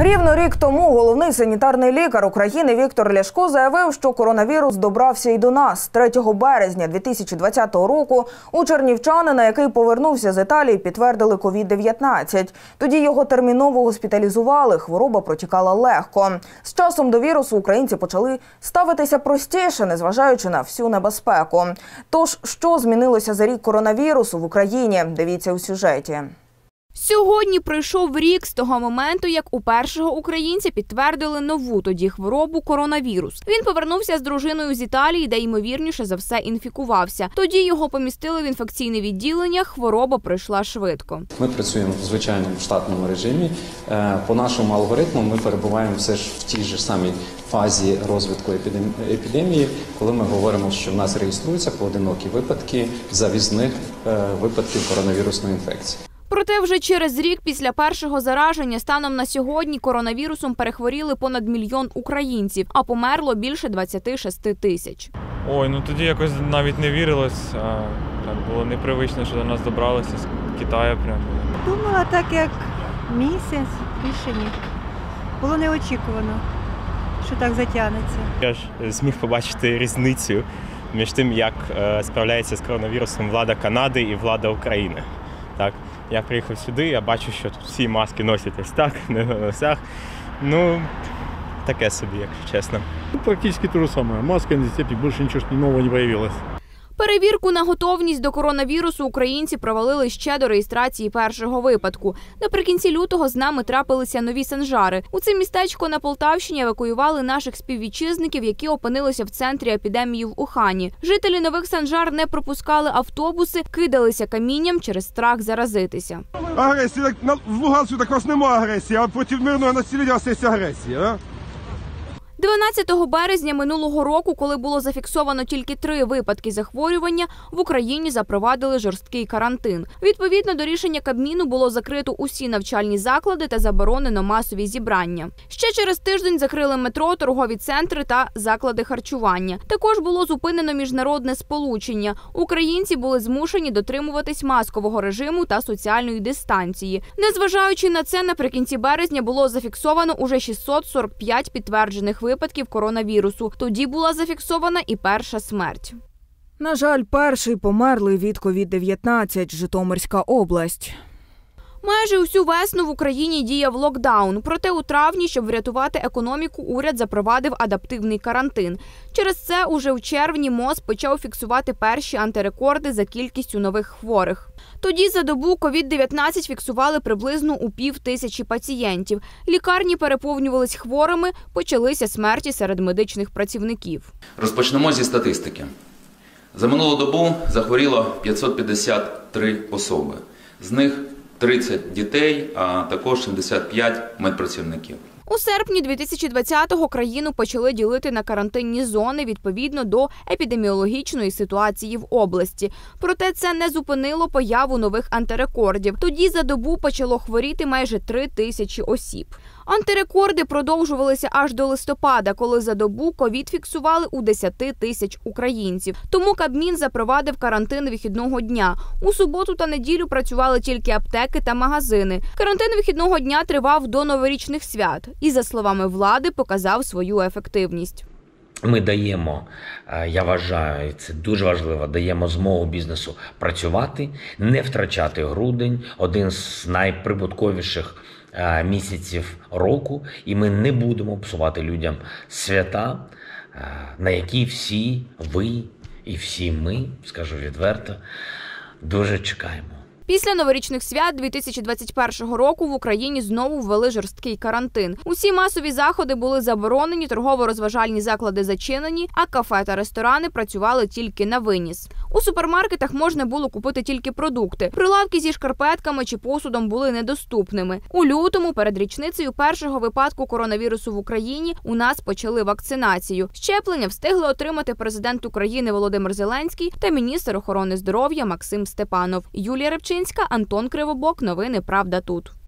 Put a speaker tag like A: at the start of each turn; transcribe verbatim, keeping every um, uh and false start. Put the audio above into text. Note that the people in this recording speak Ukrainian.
A: Рівно рік тому головний санітарний лікар України Віктор Ляшко заявив, що коронавірус добрався і до нас. третього березня дві тисячі двадцятого року у чернівчанина, який повернувся з Італії, підтвердили ковід дев'ятнадцять. Тоді його терміново госпіталізували, хвороба протікала легко. З часом до вірусу українці почали ставитися простіше, незважаючи на всю небезпеку. Тож, що змінилося за рік коронавірусу в Україні? Дивіться у сюжеті.
B: Сьогодні пройшов рік з того моменту, як у першого українця підтвердили нову тоді хворобу – коронавірус. Він повернувся з дружиною з Італії, де, ймовірніше за все, інфікувався. Тоді його помістили в інфекційне відділення, хвороба пройшла швидко.
C: Ми працюємо в звичайному штатному режимі. По нашому алгоритму ми перебуваємо все ж в тій ж самій фазі розвитку епідемії, коли ми говоримо, що в нас реєструються поодинокі випадки завізних випадків коронавірусної інфекції.
B: Проте вже через рік після першого зараження станом на сьогодні коронавірусом перехворіли понад мільйон українців, а померло більше двадцяти шести тисяч.
D: Ой, ну тоді якось навіть не вірилось, а так було непривично, що до нас добралося з Китаю прямо.
E: Думала так, як місяць, більше ні. Було неочікувано, що так затягнеться.
F: Я ж зміг побачити різницю між тим, як справляється з коронавірусом влада Канади і влада України. Так, я приїхав сюди, я бачу, що тут всі маски носять ось так, не на носах. Ну, таке собі, якщо чесно.
G: Практично те ж саме. Маска, антисептик, більше нічого нового не з'явилось.
B: Перевірку на готовність до коронавірусу українці провалили ще до реєстрації першого випадку. Наприкінці лютого з нами трапилися нові санжари. У це містечко на Полтавщині евакуювали наших співвітчизників, які опинилися в центрі епідемії в Ухані. Жителі нових санжар не пропускали автобуси, кидалися камінням через страх заразитися.
H: Агресія, в Луганську так у вас немає агресії, а проти мирного населення у вас є агресія, а?
B: дванадцятого березня минулого року, коли було зафіксовано тільки три випадки захворювання, в Україні запровадили жорсткий карантин. Відповідно до рішення Кабміну було закрито усі навчальні заклади та заборонено масові зібрання. Ще через тиждень закрили метро, торгові центри та заклади харчування. Також було зупинено міжнародне сполучення. Українці були змушені дотримуватись маскового режиму та соціальної дистанції. Незважаючи на це, наприкінці березня було зафіксовано уже шістсот сорок п'ять підтверджених випадків. випадків коронавірусу. Тоді була зафіксована і перша смерть.
A: На жаль, перший померлий від ковід дев'ятнадцять – Житомирська область.
B: Майже усю весну в Україні діяв локдаун. Проте у травні, щоб врятувати економіку, уряд запровадив адаптивний карантин. Через це уже в червні МОЗ почав фіксувати перші антирекорди за кількістю нових хворих. Тоді за добу ковід дев'ятнадцять фіксували приблизно у пів тисячі пацієнтів. Лікарні переповнювались хворими, почалися смерті серед медичних працівників.
I: Розпочнемо зі статистики. За минулу добу захворіло п'ятсот п'ятдесят три особи. З них тридцять дітей, а також сімдесят п'ять медпрацівників.
B: У серпні дві тисячі двадцятого країну почали ділити на карантинні зони відповідно до епідеміологічної ситуації в області. Проте це не зупинило появу нових антирекордів. Тоді за добу почало хворіти майже три тисячі осіб. Антирекорди продовжувалися аж до листопада, коли за добу ковід фіксували у десять тисяч українців. Тому Кабмін запровадив карантин вихідного дня. У суботу та неділю працювали тільки аптеки та магазини. Карантин вихідного дня тривав до новорічних свят і, за словами влади, показав свою ефективність.
J: Ми даємо, я вважаю, і це дуже важливо, даємо змогу бізнесу працювати, не втрачати грудень, один з найприбутковіших місяців року, і ми не будемо псувати людям свята, на які всі ви і всі ми, скажу відверто, дуже чекаємо.
B: Після новорічних свят дві тисячі двадцять першого року в Україні знову ввели жорсткий карантин. Усі масові заходи були заборонені, торгово-розважальні заклади зачинені, а кафе та ресторани працювали тільки на виніс. У супермаркетах можна було купити тільки продукти. Прилавки зі шкарпетками чи посудом були недоступними. У лютому, перед річницею першого випадку коронавірусу в Україні, у нас почали вакцинацію. Щеплення встигли отримати президент України Володимир Зеленський та міністр охорони здоров'я Максим Степанов. Юлія Рибчинська, Антон Кривобок. Новини «Правда тут».